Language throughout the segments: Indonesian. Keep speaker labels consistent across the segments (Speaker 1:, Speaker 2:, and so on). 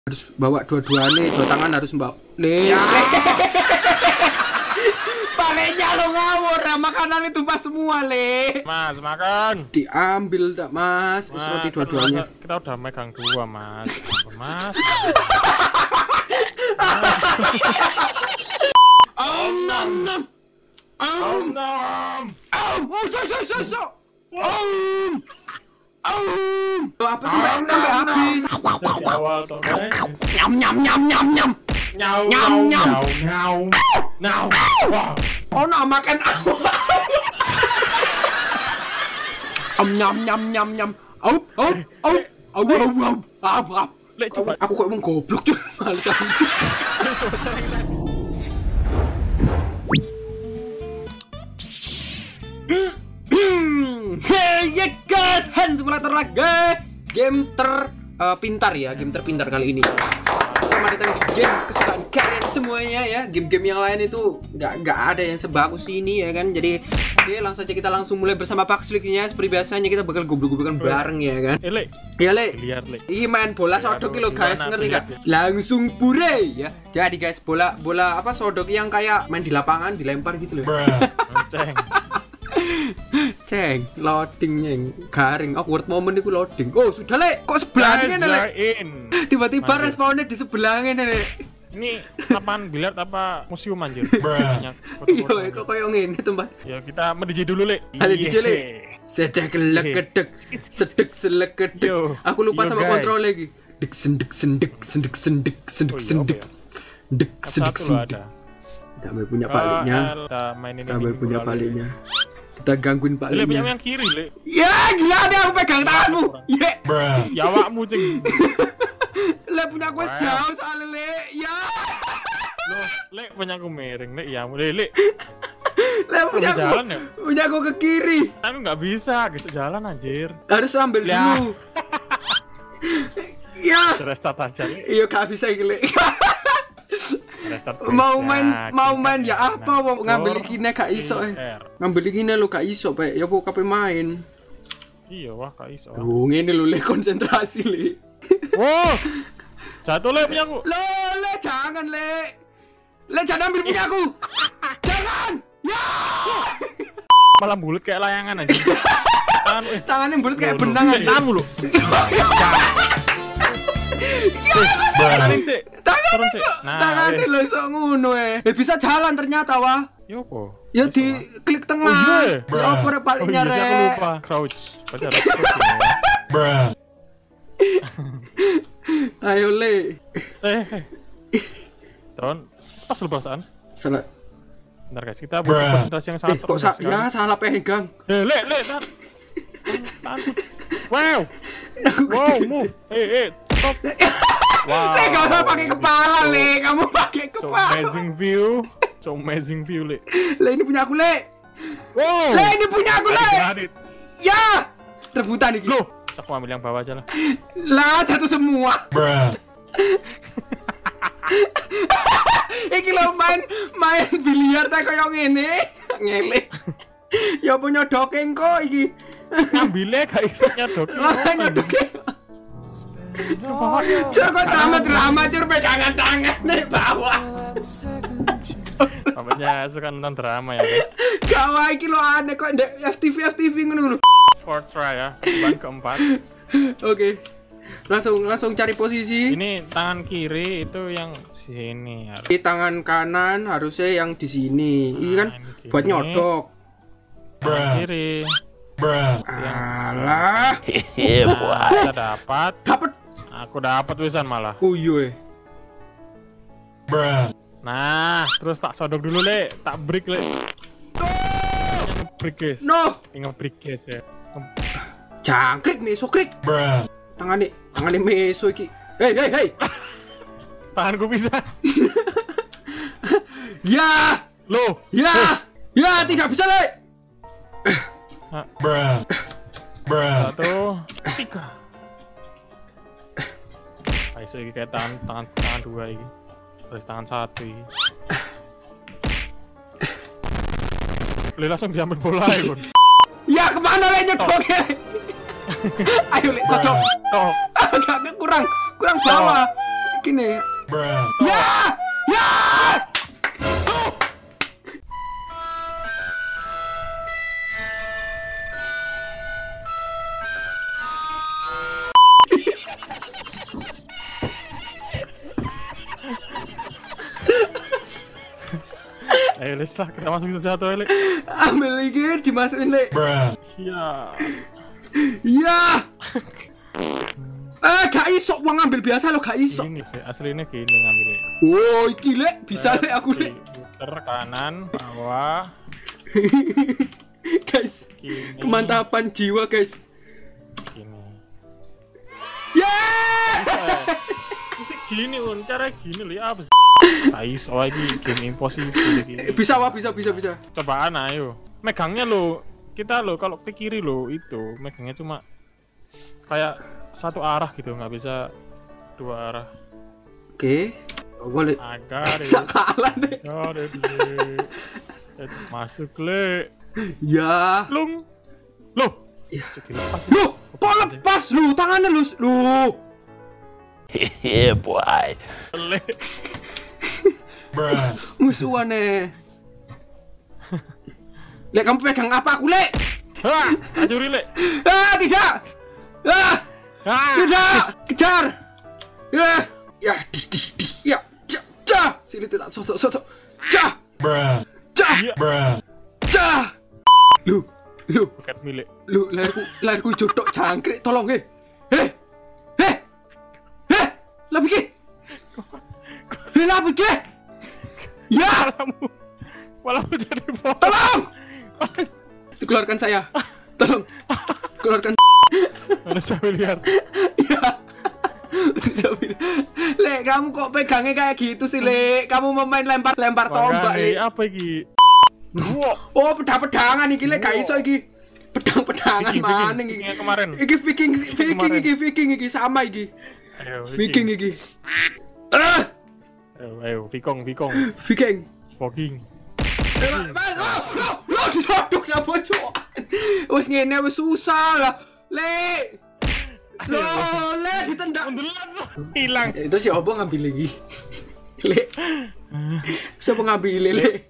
Speaker 1: Harus bawa dua-duanya, dua tangan harus bawa. Le. Palenya lo ngawur, makanan itu pas semua, Le.
Speaker 2: Mas, makan.
Speaker 1: Diambil tak, Mas? Roti dua-duanya.
Speaker 2: Kita udah megang dua, Mas. Mas.
Speaker 1: Nom nom.
Speaker 2: Nom.
Speaker 1: So. Apa sampai habis? Nyam.
Speaker 2: Nyau.
Speaker 1: Oh, no, makan. Nyam.
Speaker 2: Lek, coba.
Speaker 1: Aku kok emang goblok cuy. Males aja. Hey ya guys, Hand Simulator lagi. Game terpintar ya, game terpintar kali ini. Selamat datang di game kesukaan kalian semuanya ya. Game-game yang lain itu nggak ada yang sebagus ini ya kan. Jadi oke, langsung saja kita mulai bersama Pak Sliknya. Seperti biasanya kita bakal goblok-goblokan bareng ya kan.
Speaker 2: Lek.
Speaker 1: Ya Le.
Speaker 2: Lihat, Lek.
Speaker 1: Ini main bola sodok lo guys, ngerti gak? Langsung pure ya. Jadi guys, bola apa sodok yang kayak main di lapangan dilempar gitu loh. Ceng, loadingnya yang garing, awkward moment itu loading. Oh sudah Le, kok sebelahnya Le? Tiba-tiba responnya di sebelahnya Le.
Speaker 2: Ini lapangan biliar apa museum anjir?
Speaker 1: Iya, kok kayak ngene tempat.
Speaker 2: Ya kita DJ dulu Le.
Speaker 1: Halo DJ Le. Sedek legedek, sedek selekedek. Aku lupa sama kontrol lagi. Dek sendek. Dek sendek. Kita punya paliknya. Kita punya paliknya. Kita gangguin Pak Le.
Speaker 2: Yang kiri, Le.
Speaker 1: Ya, gila deh aku pegang tanganmu. Ye.
Speaker 2: Ya awakmu, Cing.
Speaker 1: Le punya gue jauh soalnya Le. Ya.
Speaker 2: Loh, Le punya aku miring, Le. Ya, Le. Le
Speaker 1: punya aku.
Speaker 2: Jalan ya?
Speaker 1: Punya aku ke kiri.
Speaker 2: Aku nggak bisa, gitu jalan anjir.
Speaker 1: Harus ambil dulu. Ya.
Speaker 2: Restart aja, Le.
Speaker 1: Iya, gak bisa iki, Le. Mau main ya apa wong ngambil ikine gak iso ngambil ikine lo gak iso Pak ya kok kape main
Speaker 2: iya wah gak iso
Speaker 1: ngene lho Le konsentrasi Le
Speaker 2: wow jatuh Le punya aku
Speaker 1: Le jangan Le jangan ambil punya aku jangan ya
Speaker 2: malah bulat kayak layangan aja
Speaker 1: tangannya bulat kayak benang aja
Speaker 2: tanganmu lo
Speaker 1: tangannya lo sok ngono bisa jalan ternyata wah
Speaker 2: yopo
Speaker 1: ya di klik tengah ya apa rek paliknya rek
Speaker 2: aku lupa crouch
Speaker 1: ayo Le
Speaker 2: Tron pas lepasan
Speaker 1: salah
Speaker 2: bentar guys kita butuh konsentrasi yang sangat
Speaker 1: kok ya salah pegang
Speaker 2: Le wow move stop wow
Speaker 1: gak usah pakai kepala Le kamu pakai kepala
Speaker 2: so amazing view Le
Speaker 1: ini punya aku Le
Speaker 2: wow
Speaker 1: Le ini punya aku Le ya rebutan ini
Speaker 2: loh aku ambil yang bawah aja
Speaker 1: lah jatuh semua iki lo main biliar tak kayak ngene ngele ya punya dokeng kok iki
Speaker 2: ngambilnya gak iso nyodok
Speaker 1: Coba drama cur pegangan tangan nih bawah.
Speaker 2: Namanya suka nonton drama ya guys.
Speaker 1: Kawai iki lo aneh kok ndek FTV ngono lho.
Speaker 2: Fourth try ya, ban keempat.
Speaker 1: Oke. Langsung cari posisi.
Speaker 2: Ini tangan kiri itu yang sini harus.
Speaker 1: Di tangan kanan harusnya yang di sini. Ini kan buat nyodok.
Speaker 2: Tangan kiri.
Speaker 1: Alah.
Speaker 2: Kita dapat. Aku dapat wisan malah.
Speaker 1: Oh iya.
Speaker 2: Nah, terus tak sodok dulu Le, tak break Le. Break guys.
Speaker 1: No.
Speaker 2: Ingat break guys ya.
Speaker 1: Jangkrik meso krik. Tangane meso iki. Hei.
Speaker 2: Tanganku bisa.
Speaker 1: Ya.
Speaker 2: Loh.
Speaker 1: Ya. Ya, tidak bisa Le.
Speaker 2: Satu, tiga. Iso iki kayak tangan dua iki. Terus tangan satu iki. Langsung diambil bola ya, Gun.
Speaker 1: Ya kemana Le nyodoknya? Ayo Le sodok.
Speaker 2: Toh.
Speaker 1: Kurang bawah. Gini. Ya! Ya!
Speaker 2: Ayo Les lah, kita masukin satu Le.
Speaker 1: Ambil lagi, dimasukin Le.
Speaker 2: Iya.
Speaker 1: Ya. Gak iso wong ngambil biasa lo, gak iso.
Speaker 2: Ini sih aslinya gini ngambilnya.
Speaker 1: Oh, iki Le, bisa Le aku Le.
Speaker 2: Puter kanan, bawah.
Speaker 1: Guys,
Speaker 2: Gini.
Speaker 1: kemantapan jiwa guys.
Speaker 2: Gini.
Speaker 1: Ya.
Speaker 2: Gini un, cara gini loh ya apa sih? Ais, oh ini game impossible ini.
Speaker 1: Bisa wah, bisa.
Speaker 2: Cobaan ayo. Megangnya lo, kita lo kalau ke kiri lo itu megangnya cuma kayak satu arah gitu, nggak bisa dua arah.
Speaker 1: Oke. Boleh.
Speaker 2: Agar
Speaker 1: Kalah deh.
Speaker 2: Masuk le.
Speaker 1: Ya.
Speaker 2: Lung. Loh.
Speaker 1: Ya.
Speaker 2: Jadi lepas.
Speaker 1: Lu, kok lepas lu tangannya lu?
Speaker 3: Yeah, boy.
Speaker 2: Le.
Speaker 1: Musuhannya. Lek, kamu pegang apa aku, Lek?
Speaker 2: Hah, acuri le.
Speaker 1: Tidak. Tidak. Kejar. Ya. Ya, ya. Sini tidak soto. Ja. Lu.
Speaker 2: Bukan milik.
Speaker 1: Lu, lahirku jodoh jangkrik, tolong lah pikir. Lah pikir. Ya.
Speaker 2: Malah jadi bom.
Speaker 1: Tolong! Keluarkan saya. Tolong. Keluarkan.
Speaker 2: Manusia miliar.
Speaker 1: Ya. Lek, kamu kok pegangnya kayak gitu sih, Lek? Kamu mau main lempar tombak, Lek.
Speaker 2: Apa iki?
Speaker 1: Oh, pedang-pedangan iki, Lek. Gak iso iki. Pedang-pedangan maning iki.
Speaker 2: Kemarin.
Speaker 1: Iki Viking iki sama iki.
Speaker 2: Ayo,
Speaker 1: Viking iki.
Speaker 2: Ayo, Viking.
Speaker 1: Viking.
Speaker 2: Fogging.
Speaker 1: Lo disodok lah bocok. Wes ngene wis susah lah. Le ditendang.
Speaker 2: Hilang.
Speaker 1: Itu siapa ngambil lagi? Le. Siapa ngambil Le?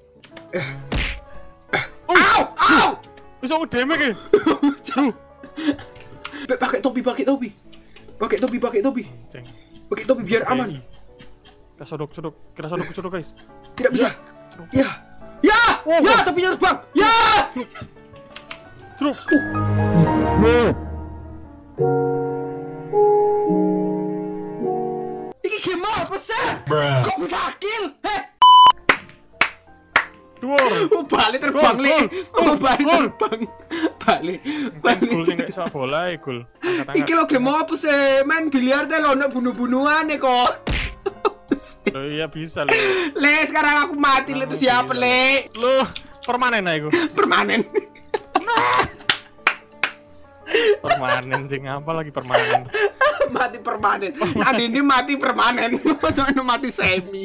Speaker 1: Au!
Speaker 2: Bisa damage ya?
Speaker 1: Pakai topi. Pakai topi biar aman.
Speaker 2: Kita sodok, guys.
Speaker 1: Tidak bisa. Ya, topinya terbang. Ya.
Speaker 2: Seruk.
Speaker 1: Ini game apa sih? Kok bisa kill?
Speaker 2: Duor.
Speaker 1: Oh, balik terbang, Le. Oh, balik terbang. Balik.
Speaker 2: Gol sing gak iso bola gol.
Speaker 1: Iki lo game apa sih? Main biliar teh lo nak bunuh-bunuhan kok.
Speaker 2: Oh iya bisa Le.
Speaker 1: Le, sekarang aku mati Le, itu siapa Le?
Speaker 2: Lo permanen aja gue.
Speaker 1: Permanen.
Speaker 2: Permanen sing apa lagi permanen?
Speaker 1: Mati permanen. Nah, ini mati permanen. Maksudnya mati semi.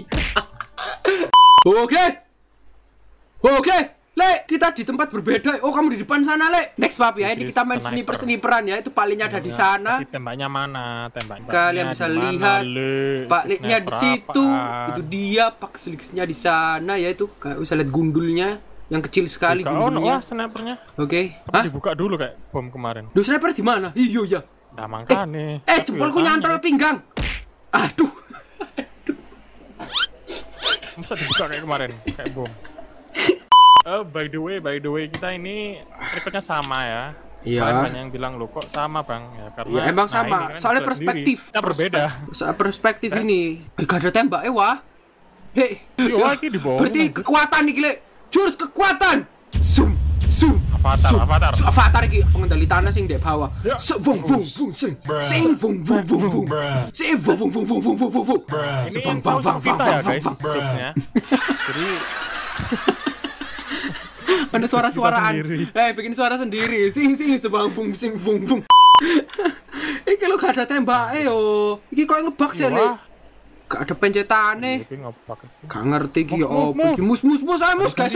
Speaker 1: Oke, Le, kita di tempat berbeda. Oh, kamu di depan sana, Le. Next Papi ya, ini kita main sniper-sniperan ya. Itu palingnya ada di sana.
Speaker 2: Tembaknya mana? Tembaknya.
Speaker 1: Kalian bisa lihat Pak Leknya di situ. Itu dia, Pak Slicksnya di sana ya itu. Kayak bisa lihat gundulnya yang kecil sekali gundulnya.
Speaker 2: Wah, snipernya.
Speaker 1: Oke.
Speaker 2: Dibuka dulu kayak bom kemarin.
Speaker 1: Duh, sniper di mana? Iya ya.
Speaker 2: Nah, makanya.
Speaker 1: Jempolku nyantol pinggang. Aduh.
Speaker 2: Masa dibuka kayak kemarin, kayak bom. By the way, kita ini rekodnya sama ya.
Speaker 1: Iya.
Speaker 2: Banyak yang bilang lo kok sama bang ya karena.
Speaker 1: Ya emang sama.
Speaker 2: Kan
Speaker 1: Soalnya perspektif.
Speaker 2: Kita berbeda.
Speaker 1: Perspektif ini. Gak ada tembak wah.
Speaker 2: Wah ini di bawah.
Speaker 1: Berarti kekuatan nih gile. Jurus kekuatan. Zoom. Avatar iki pengendali tanah sing ndek bawah. Vung sing. Sing vung. Sing vung.
Speaker 2: Ini kita ya guys. Jadi
Speaker 1: ada suara-suaraan. Bikin suara sendiri. Sing sebang sing vung. Iki lo gak ada tembak yo. Iki kok ngebug sih Le. Gak ada pencetane. Gak ngerti iki yo opo iki mus guys.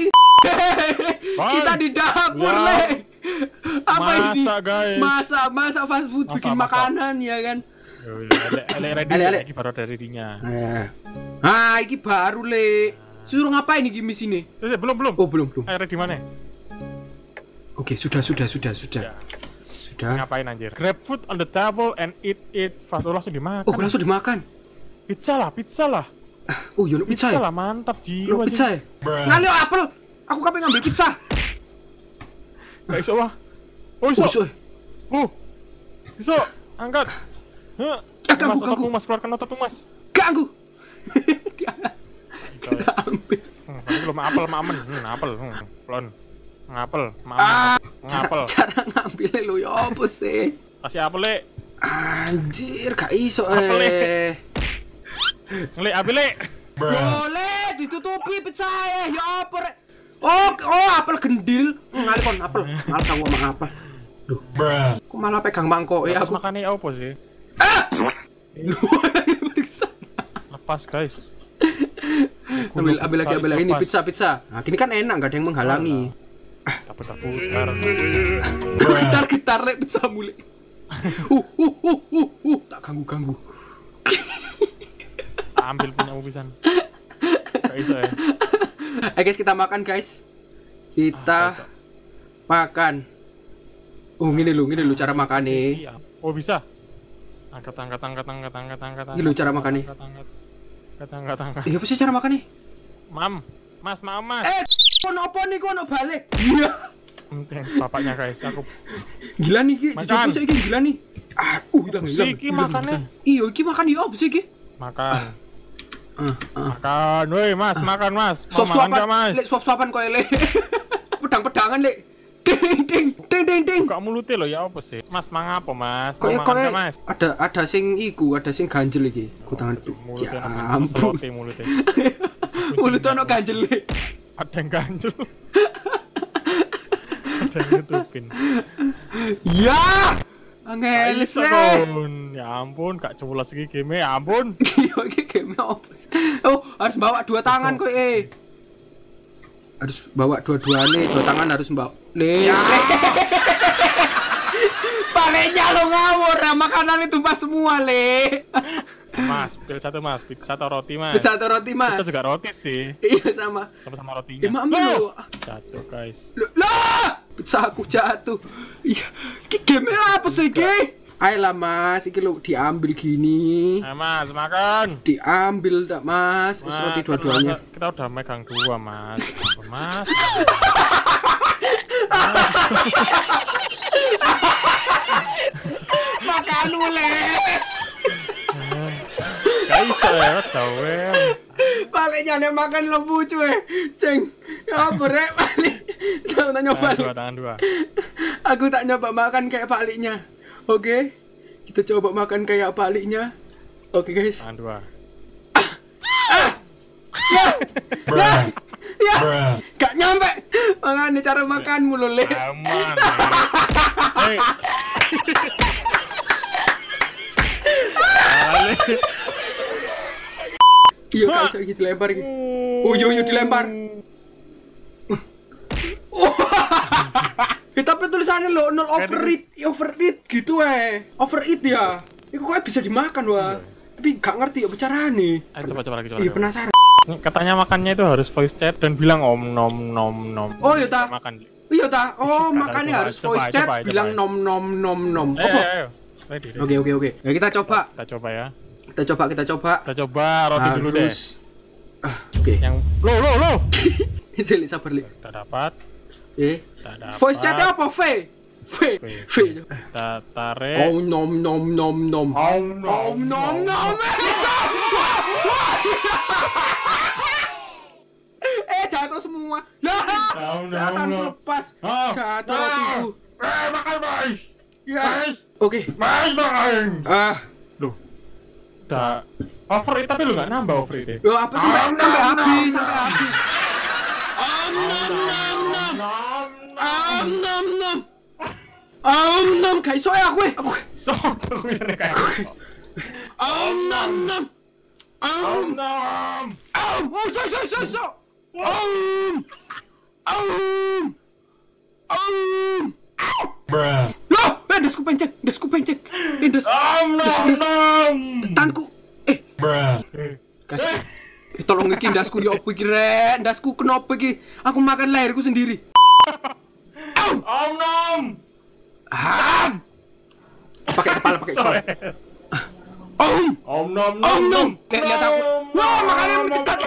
Speaker 1: Kita di dapur Le. Apa ini? Masak fast food bikin makanan ya kan.
Speaker 2: Ready iki baru dari dinya.
Speaker 1: Ah, iki baru le. Suruh ngapain iki misi ini?
Speaker 2: Belum.
Speaker 1: Oh, belum.
Speaker 2: Ayo ready mana?
Speaker 1: Oke, sudah.
Speaker 2: Ya.
Speaker 1: Sudah.
Speaker 2: Ngapain anjir? Grab food on the table and eat fast. Oh, langsung dimakan.
Speaker 1: Oh, langsung dimakan.
Speaker 2: Pizza lah.
Speaker 1: Oh, yo pizza ya?
Speaker 2: Pizza lah, mantap jiwa.
Speaker 1: Pizza ya? Ngalih apel. Aku kapan ngambil pizza?
Speaker 2: Gak iso wah. Oh, iso. Iso. Angkat.
Speaker 1: Ganggu.
Speaker 2: Mas, keluarkan otot Mas.
Speaker 1: Ganggu.
Speaker 2: Iso.
Speaker 1: Ambil.
Speaker 2: Tapi belum apel, mamen. Apel. Plon. Ngapel, ngapel.
Speaker 1: Cara ngambilnya lo ya apa sih?
Speaker 2: Kasih apel, Le.
Speaker 1: Anjir, gak iso
Speaker 2: Ngelek apel, Le.
Speaker 1: Boleh ditutupi pizza ya apa rek? Oh, apel gendil. Ngalih apel. Malah aku ngomong apel. Duh. Kok malah pegang mangkok ya aku.
Speaker 2: Makannya apa sih? Lepas, guys.
Speaker 1: Ambil lagi ini pizza. Nah, gini kan enak, gak ada yang menghalangi. Gitar lek pizza mulai. Tak ganggu.
Speaker 2: Ambil punya pisan. Gak iso ya.
Speaker 1: Guys, kita makan guys. Kita makan. Oh, gini lu cara makan nih.
Speaker 2: Oh, bisa. Angkat.
Speaker 1: Gini lu cara makan nih.
Speaker 2: Angkat.
Speaker 1: Iya, apa sih cara makan nih?
Speaker 2: Mas.
Speaker 1: Kono apa nih kono balik? Iya.
Speaker 2: Bapaknya guys, aku.
Speaker 1: Gila nih Ki, dicoba sih iki gila nih. Hilang.
Speaker 2: Iki makannya.
Speaker 1: Iya, iki makan ya apa sih iki?
Speaker 2: Makan. Makan, woi Mas, makan Mas.
Speaker 1: Mau makan enggak Mas? Lek suap-suapan kowe le. Pedang-pedangan le. Ding.
Speaker 2: Kok mulute lho ya apa sih? Mas mangapa Mas?
Speaker 1: Kowe Mas. Ada sing ganjel iki. Ku tangan.
Speaker 2: Ya ampun. Mulute.
Speaker 1: Mulut ono ganjel le.
Speaker 2: Ada yang ganjel. Ada yang nutupin.
Speaker 1: Ya. Angelis
Speaker 2: ya ampun, gak culas iki game ya ampun.
Speaker 1: Iya iki game apa sih? Oh, harus bawa dua tangan kowe Harus bawa dua-duanya, dua tangan harus bawa. Palenya lo ngawur, makanan itu pas semua le.
Speaker 2: Mas, pilih satu Mas, pizza atau roti Mas?
Speaker 1: Pizza atau roti Mas?
Speaker 2: Pizza juga roti sih.
Speaker 1: Iya sama
Speaker 2: rotinya.
Speaker 1: Ambil lo.
Speaker 2: Jatuh guys.
Speaker 1: Lah, pizza aku jatuh. Iya, ini game apa sih ini? Ayolah Mas, ini lo diambil gini.
Speaker 2: Mas, makan.
Speaker 1: Diambil tak Mas, roti dua-duanya.
Speaker 2: Kita udah megang dua Mas. Mas.
Speaker 1: Makan ule.
Speaker 2: Gak iso ya, tawel.
Speaker 1: Palingnya nek makan lembu cuy. Ceng. Ya brek balik. Saya tak nyoba.
Speaker 2: Tangan dua.
Speaker 1: Aku tak nyoba makan kayak palingnya. Oke. Kita coba makan kayak palingnya. Oke guys.
Speaker 2: Tangan dua.
Speaker 1: Ya. Gak nyampe. Makanya cara makanmu lho, Le.
Speaker 2: Aman.
Speaker 1: Iya, kayak iso iki dilempar iki. Oh, yo dilempar. Tapi tulisannya lo nol overeat gitu overeat ya. Iku kok bisa dimakan wah. Tapi gak ngerti ya bicarane.
Speaker 2: Ayo coba lagi.
Speaker 1: Iya penasaran.
Speaker 2: Katanya makannya itu harus voice chat dan bilang nom.
Speaker 1: Oh iya ta.
Speaker 2: Makan.
Speaker 1: Iya ta. Oh makannya harus voice chat bilang nom.
Speaker 2: Ayo. Ready.
Speaker 1: Oke. Ya kita coba.
Speaker 2: Kita coba ya.
Speaker 1: Kita coba
Speaker 2: roti dulu deh.
Speaker 1: Oke.
Speaker 2: Yang lo.
Speaker 1: Sili sabar li.
Speaker 2: Kita dapat.
Speaker 1: Voice chatnya apa? V.
Speaker 2: Kita tarik.
Speaker 1: Oh nom. Jatuh semua. Jatuh lepas. Jatuh rotiku.
Speaker 2: Makan guys.
Speaker 1: Ya. Oke.
Speaker 2: Makan. Loh. Udah overeat tapi lu nggak nambah overeat deh.
Speaker 1: Apa sampai habis. Nom. Kayak iso ya aku.
Speaker 2: Sok kayak.
Speaker 1: Nom. Bruh. Loh, dasku penceng. Das. Tanku. Guys. Tolong iki dasku yo opo iki rek? Dasku kenapa iki? Aku makan leherku sendiri.
Speaker 2: Om nom.
Speaker 1: Pakai kepala.
Speaker 2: Om nom.
Speaker 1: Lihat aku. Wah, makannya mencetat.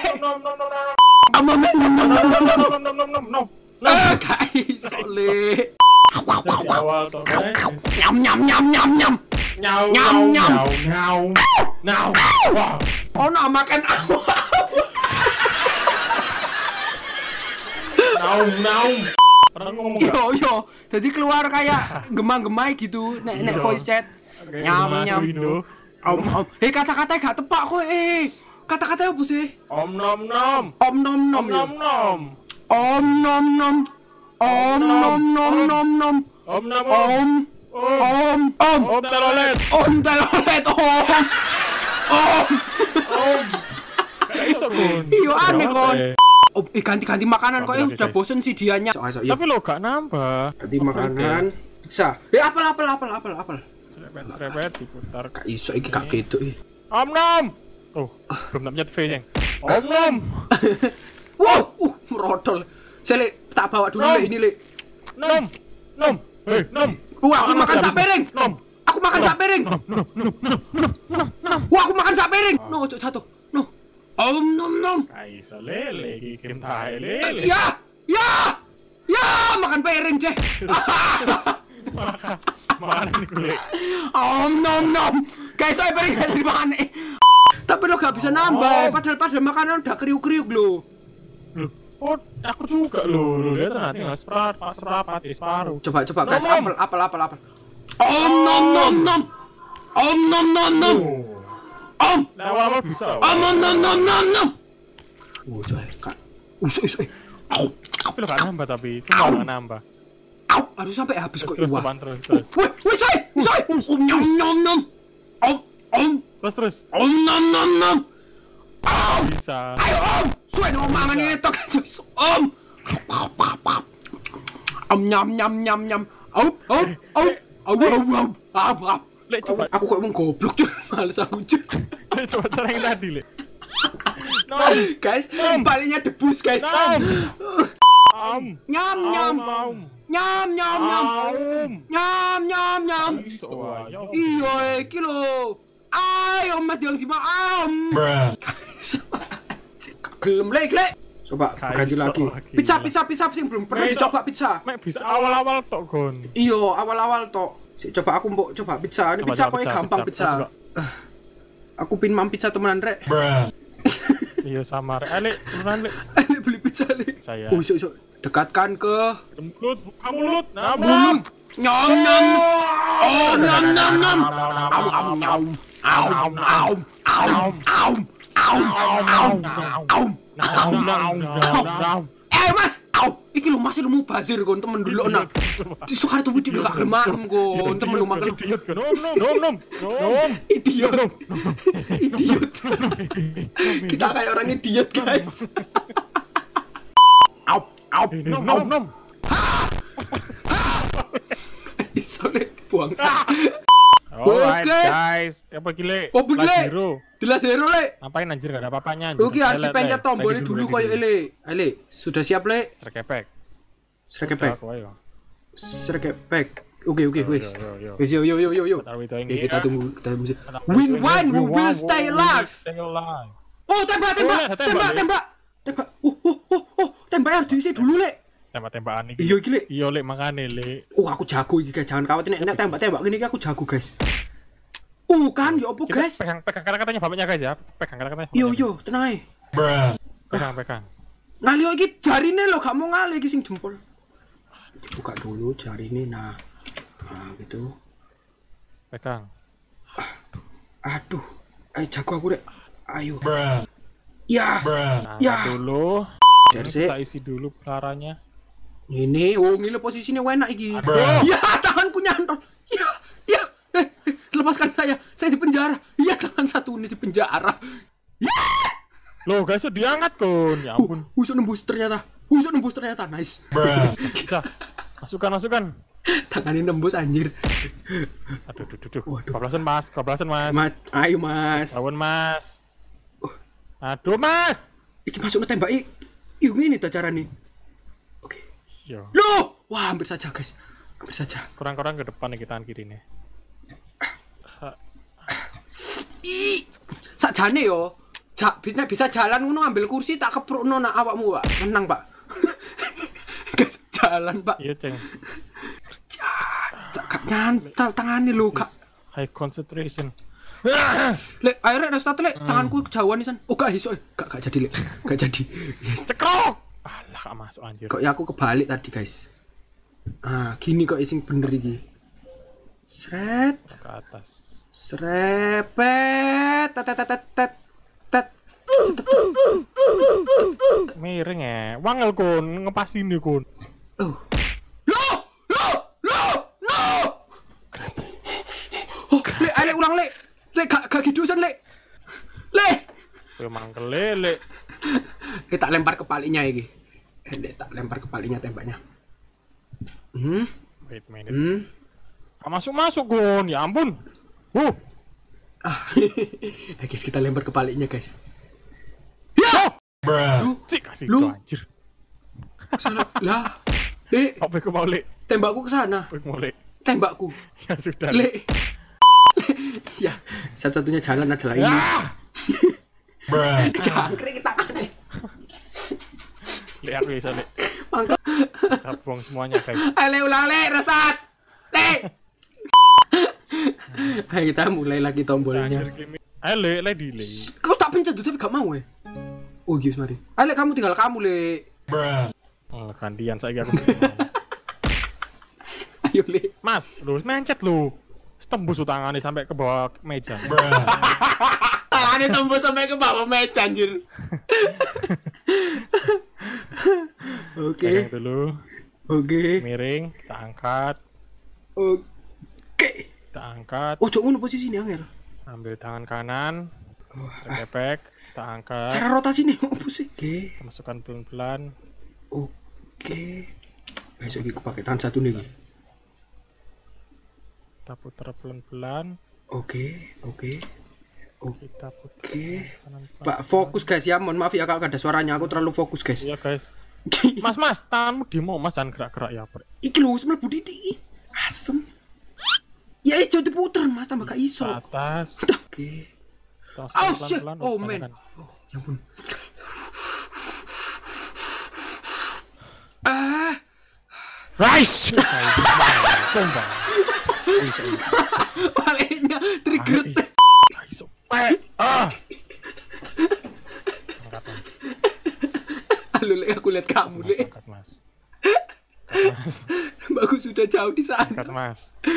Speaker 2: Nom.
Speaker 1: Guys, soleh.
Speaker 2: Awal toh guys.
Speaker 1: Nyam.
Speaker 2: Nyau. Wah.
Speaker 1: Oh, no, makan awal.
Speaker 2: Naum. Orang ngomong
Speaker 1: Yo. Jadi keluar kayak gemang-gemai gitu. Nek voice chat. Nyam. Om. Kata-katanya gak tepak kok. Kata-katanya apa sih?
Speaker 2: Om nom.
Speaker 1: Om nom.
Speaker 2: Om telolet. Kayak iso kon.
Speaker 1: Iyo aneh kon. Ganti makanan kok sudah bosen sih dianya.
Speaker 2: Tapi lo gak nambah.
Speaker 1: Ganti makanan. Bisa. Apel.
Speaker 2: Serepet diputar.
Speaker 1: Gak iso iki gak gitu.
Speaker 2: Om nom. Oh, belum namanya V yang. Om nom.
Speaker 1: Wow, merodol. Saya tak bawa dulu ini le.
Speaker 2: Nom. Nom.
Speaker 1: Wah, aku makan sak piring.
Speaker 2: Nom.
Speaker 1: Aku makan sak piring. Wah, aku makan sak piring. No, ojo jatuh. No. Om nom.
Speaker 2: Kaisa lele iki kentai lele.
Speaker 1: Ya, makan piring deh.
Speaker 2: Makan ini kulit.
Speaker 1: Om nom. Guys, saya piring gak jadi makan. Tapi lo gak bisa nambah, padahal makanan udah kriuk-kriuk lo.
Speaker 2: Oh, aku juga lo. Lihat nanti nggak separuh.
Speaker 1: Coba guys, apel. Om nom. Om.
Speaker 2: Awal bisa.
Speaker 1: Om nom. Usai.
Speaker 2: Tapi lo gak nambah tapi, cuma gak nambah.
Speaker 1: Harus sampai habis kok.
Speaker 2: Terus.
Speaker 1: Usai. Om nom. Om.
Speaker 2: Terus.
Speaker 1: Om nom.
Speaker 2: Bisa.
Speaker 1: Ayo om. Suwe no mangan itu guys. Om. Nyam. Au.
Speaker 2: Lek coba.
Speaker 1: Aku kok emang goblok cuy. Males aku cuy.
Speaker 2: Coba cara yang tadi lek.
Speaker 1: Guys, palingnya debus guys. Nyam. Iya, iki lho. Ayo Mas Diang Sima am. Gelem lek. Coba ganti lagi. Pizza sing belum pernah coba pizza.
Speaker 2: Mek bisa awal-awal tok gon.
Speaker 1: Iya, awal-awal tok. Coba aku mbok coba pizza. Ini pizza kok gampang pizza. Aku pin mam pizza temenan rek.
Speaker 2: Iya sama rek. Lek, temenan lek.
Speaker 1: Beli pizza lek.
Speaker 2: Saya.
Speaker 1: Oh, iso. Dekatkan ke
Speaker 2: mulut. Nah,
Speaker 1: mulut. Nyam. Oh, nyam. Mas, iki lho masih lu mubazir kon temen dulu nak. Sukar tuh video gak gelem kon temen lu makan
Speaker 2: idiot kon. Nom.
Speaker 1: Idiot. Kita kayak orang idiot, guys. Nom. Isolate buang sa.
Speaker 2: Alright guys, apa gile?
Speaker 1: Oh gile. Jelas hero le.
Speaker 2: Ngapain anjir gak ada apa-apanya.
Speaker 1: Oke, harus dipencet tombolnya dulu koyo ele. Ale, sudah siap le?
Speaker 2: Serkepek.
Speaker 1: Oke, wes. Yo. Kita tunggu. Win one, we will stay alive. Oh, tembak. Tembak harus diisi dulu le.
Speaker 2: Tembak-tembakan iki.
Speaker 1: Iya iki le.
Speaker 2: Iya le makane le.
Speaker 1: Aku jago iki guys, jangan khawatir nek tembak gini iki aku jago guys. Kan ya opo guys?
Speaker 2: Pegang kata-katanya bapaknya guys ya. Pegang kata-katanya.
Speaker 1: Yo, tenang ae.
Speaker 2: Pegang.
Speaker 1: Ngali iki jarine lho, gak mau ngali iki sing jempol. Buka dulu jarine nah. Nah, gitu.
Speaker 2: Pegang.
Speaker 1: Aduh. Ayo jago aku rek. Ayo. Ya.
Speaker 2: Dulu.
Speaker 1: Kita
Speaker 2: isi dulu pelaranya.
Speaker 1: Ini, ngile posisinya enak iki. Ya, tanganku nyantol. Ya. Lepaskan saya di penjara. Ya, tangan satu ini di penjara. Ya.
Speaker 2: Loh, guys, diangkat kon. Ya ampun.
Speaker 1: Usuk nembus ternyata. Nice.
Speaker 2: Bisa. Masukkan.
Speaker 1: Tangannya nembus anjir.
Speaker 2: Aduh, duh.
Speaker 1: Waduh.
Speaker 2: Kebablasan mas.
Speaker 1: Mas, ayo Mas.
Speaker 2: Lawan mas. Aduh mas.
Speaker 1: Iki masuk tembak iki. Yuk ngene ta carane. Oke.
Speaker 2: Yo.
Speaker 1: Loh, wah hampir saja guys. Hampir saja.
Speaker 2: Kurang-kurang ke depan nih tangan kiri nih.
Speaker 1: Ih, sakjane yo. Bisa jalan ngono ambil kursi tak keprukno nak awakmu, Pak. Menang, Pak. Guys, jalan, Pak.
Speaker 2: Iya ceng.
Speaker 1: Gak nyantal tangane lho, Kak.
Speaker 2: High concentration.
Speaker 1: Lek, ayo rek restart lek, tanganku kejauhan nih san. Oh, gak iso. Gak jadi lek. Gak jadi. Yes.
Speaker 2: Cekrok. Alah, gak masuk anjir.
Speaker 1: Kok ya aku kebalik tadi, guys. Ah, gini kok ising bener iki. Sret.
Speaker 2: Ke atas.
Speaker 1: Srepet. Tet.
Speaker 2: Miring ya. Wangel kon ngepasin nih kon.
Speaker 1: Oh. Loh. Oh, lek, ayo ulang lek. Lek gak gidusan lek. Lek.
Speaker 2: Emang kelele.
Speaker 1: Kita lempar ke paliknya iki. Tak lempar ke paliknya tembaknya.
Speaker 2: Wait a minute. Gak masuk kon. Ya ampun.
Speaker 1: Guys, kita lempar ke paliknya, guys.
Speaker 2: Ya!
Speaker 1: Lu,
Speaker 2: Cik kasih
Speaker 1: Lu.
Speaker 2: itu anjir.
Speaker 1: salah. Lah. Lek,
Speaker 2: Apa aku mau lek?
Speaker 1: tembakku ke sana.
Speaker 2: Aku mau lek.
Speaker 1: Tembakku.
Speaker 2: Ya sudah.
Speaker 1: Lek. Ya, satu-satunya jalan adalah ini. Jangkrik kita kan.
Speaker 2: Lek aku bisa lek.
Speaker 1: Mangkok.
Speaker 2: Kita buang semuanya guys.
Speaker 1: Ayo ulang lek, restart. Lek. Ayo kita mulai lagi tombolnya.
Speaker 2: Anjir game. Ayo lek delay.
Speaker 1: Kau tak pencet tuh tapi gak mau ya. Oh yes mari. Ayo lek, kamu tinggal kamu lek.
Speaker 2: Oh, gantian saya aku.
Speaker 1: Ayo lek.
Speaker 2: Mas, lu mencet lu. Tembus tangannya sampai ke bawah meja.
Speaker 1: Tangannya tembus sampai ke bawah meja anjir. Oke.
Speaker 2: Pegang dulu.
Speaker 1: Oke.
Speaker 2: Miring, kita angkat.
Speaker 1: Oke.
Speaker 2: Kita angkat.
Speaker 1: Oh, cok ngono posisi ini angel.
Speaker 2: Ambil tangan kanan. Kepek, kita angkat.
Speaker 1: Cara rotasi nih opo sih? Oke.
Speaker 2: Kita masukkan pelan-pelan.
Speaker 1: Oke. Besok iki pakai tangan satu nih.
Speaker 2: Kita putar pelan-pelan.
Speaker 1: Oke.
Speaker 2: Kita putar kanan.
Speaker 1: Pak, fokus guys ya. Mohon maaf ya kalau ada suaranya. Aku terlalu fokus guys.
Speaker 2: Iya guys. Mas, tanganmu demo Mas, jangan gerak-gerak ya.
Speaker 1: Iki lho wis mlebu titik. Asem. Ya ijo diputer Mas, tambah gak iso.
Speaker 2: Ke atas.
Speaker 1: Oke.
Speaker 2: Kita
Speaker 1: Oh
Speaker 2: masukkan
Speaker 1: shit.
Speaker 2: pelan-pelan.
Speaker 1: Oh man. Oh, ya ampun.
Speaker 2: Rice. Tombang.
Speaker 1: Paliknya trigger.
Speaker 2: Iso. Angkat Mas.
Speaker 1: Halo Lek, aku lihat kamu Lek.
Speaker 2: Angkat Mas.
Speaker 1: Bagus sudah jauh di sana.
Speaker 2: Angkat Mas.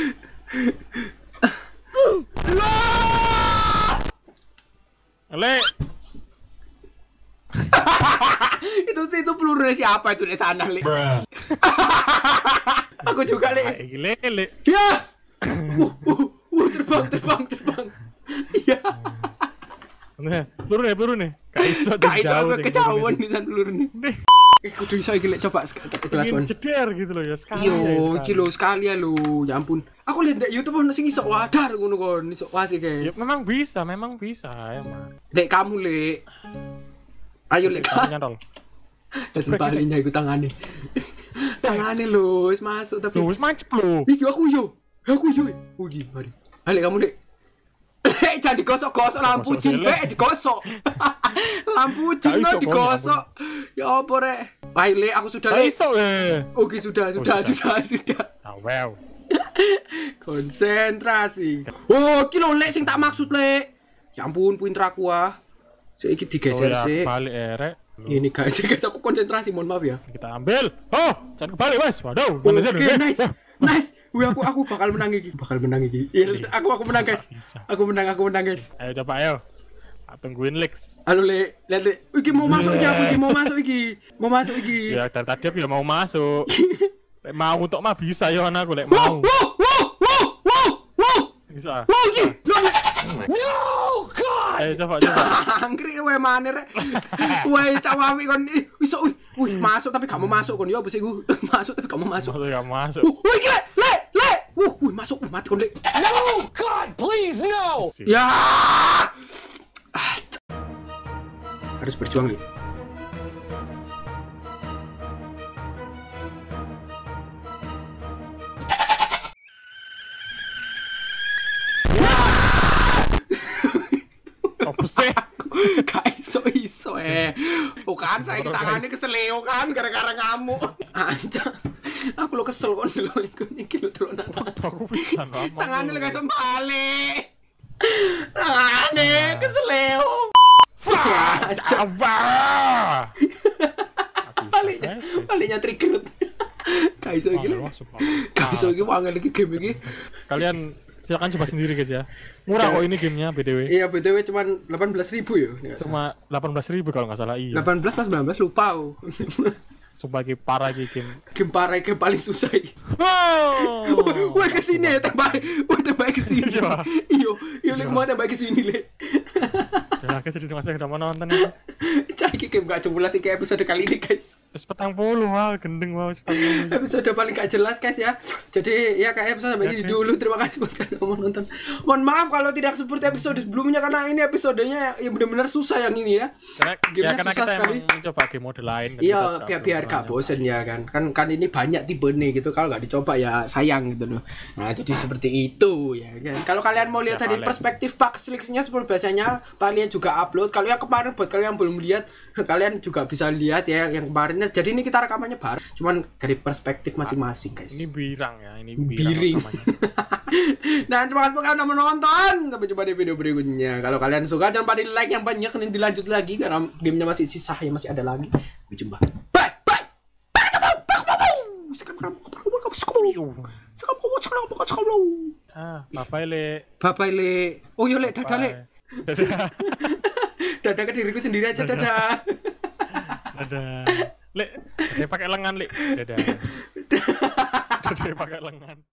Speaker 2: Lek.
Speaker 1: itu peluru siapa itu di sana Lek? Aku juga Lek.
Speaker 2: Lek.
Speaker 1: Ya. Terbang. Iya.
Speaker 2: Nah, peluru nih. Kaiso
Speaker 1: Jauh kejauhan di sana peluru nih. Kudu iso iki Lek, coba kelas one.
Speaker 2: Ceder gitu loh ya sekali.
Speaker 1: Yo, iki lho sekali ya lho. Ya ampun. Aku lihat di YouTube ono sing iso wadar ngono kon, iso wasik
Speaker 2: Ya
Speaker 1: kae.
Speaker 2: memang bisa ya Mas.
Speaker 1: Lek kamu Lek. Ayo Lek.
Speaker 2: Nyantol.
Speaker 1: Jadi paliknya iku tangane. Tangane lho, wis masuk tapi.
Speaker 2: Loh, wis mancep lho.
Speaker 1: Iki aku yo. Oh iki, mari. Ayo Lek kamu Lek. Lek jangan digosok-gosok lampu jin, Lek digosok. Lampu jin lo digosok. Ya apa rek? Ayo Lek, aku sudah Lek.
Speaker 2: Iso
Speaker 1: Oke, sudah.
Speaker 2: Ah, wow.
Speaker 1: Konsentrasi. Oh, iki lho Lek sing tak maksud Lek. Ya ampun, pinter aku ah. Saiki digeser sih.
Speaker 2: Balik rek.
Speaker 1: Ini guys, aku konsentrasi, mohon maaf ya.
Speaker 2: Kita ambil. Oh, jangan kebalik, Mas. Waduh,
Speaker 1: Oke, nice. Wih, aku bakal menang iki. Iya, aku menang guys. Aku menang guys.
Speaker 2: Ayo coba ayo. Tungguin Lex.
Speaker 1: Halo Lek, lihat Lek. Iki mau masuk iki, mau masuk iki.
Speaker 2: Ya dari tadi aku ya mau masuk. Lek mau untuk mah bisa ya anakku lek mau.
Speaker 1: Wow.
Speaker 2: Bisa.
Speaker 1: Wow, iki.
Speaker 2: No, God. Ayo coba.
Speaker 1: Angkrik wae maneh rek. Wae cawami kon iso. Wih, masuk tapi gak mau masuk kon. Ya apa sih ku? Masuk tapi gak mau masuk.
Speaker 2: Masuk ya masuk.
Speaker 1: Wih, iki Lek. masuk mati kon, Lek.
Speaker 3: No, God, please, no!
Speaker 1: Ya. Harus berjuang, Lek.
Speaker 2: Apa sih?
Speaker 1: Gak iso oh kan saya tangannya keseleo kan gara-gara ngamuk anjir aku lo kesel kon lo iki lo telon
Speaker 2: Aku bisa ngomong.
Speaker 1: tangannya lagi sembalik tangannya keseleo
Speaker 2: Sabar.
Speaker 1: paling trigger gak iso iki gak iso iki wangel iki game iki
Speaker 2: Kalian silakan coba sendiri guys ya. Murah kok ini gamenya BTW.
Speaker 1: iya BTW cuman 18.000 ya
Speaker 2: Cuma 18.000 kalau nggak salah, iya.
Speaker 1: 18 atau 19 lupa aku
Speaker 2: Sumpah iki parah iki game.
Speaker 1: game parah game paling susah iki
Speaker 2: Oh.
Speaker 1: wah kesini ya tembak kesini iya lek mau tembak kesini lek
Speaker 2: Ya guys, jadi masih udah mau nonton ya.
Speaker 1: cari game gak jelas iki episode kali ini guys
Speaker 2: Wis 40 wah, gendeng wah, 40.
Speaker 1: episode paling gak jelas guys ya jadi ya kayak episode sampai ini dulu terima kasih buat kalian yang mau nonton mohon maaf kalau tidak seperti episode sebelumnya karena ini episodenya ya benar-benar susah yang ini ya
Speaker 2: Karena kita emang coba game mode lain kan.
Speaker 1: iya biar gak bosen ya kan ini banyak tipe nih gitu kalau gak dicoba ya sayang gitu loh nah jadi seperti itu ya kan kalau kalian mau lihat dari perspektif Pak Slicksnya seperti biasanya kalian juga upload kalau yang kemarin buat kalian yang belum lihat kalian juga bisa lihat ya yang kemarin jadi ini kita rekamannya bareng cuman dari perspektif masing-masing guys
Speaker 2: Ini birang ya, ini
Speaker 1: biring
Speaker 2: namanya.
Speaker 1: nah terima kasih buat kalian udah menonton sampai jumpa di video berikutnya kalau kalian suka jangan lupa di like yang banyak dan dilanjut lagi karena gamenya masih sisa ya masih ada lagi sampai jumpa bye
Speaker 2: Bye-bye le.
Speaker 1: bye le oh yo le dadah le
Speaker 2: Dadah.
Speaker 1: dadah ke diriku sendiri aja dadah
Speaker 2: Dadah. Le, pakai lengan le. Dadah. Dadah pakai lengan.